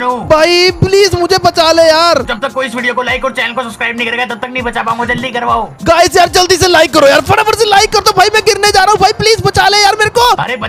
भाई प्लीज मुझे बचा ले यार। जब तक कोई इस वीडियो को लाइक और चैनल को सब्सक्राइब नहीं करेगा तब तक नहीं बचा पाऊंगा, जल्दी करवाओ। गाइस यार जल्दी से लाइक करो यार, फटाफट से लाइक कर दो भाई, मैं गिरने जा रहा हूँ भाई, प्लीज बचा ले यार मेरे को। अरे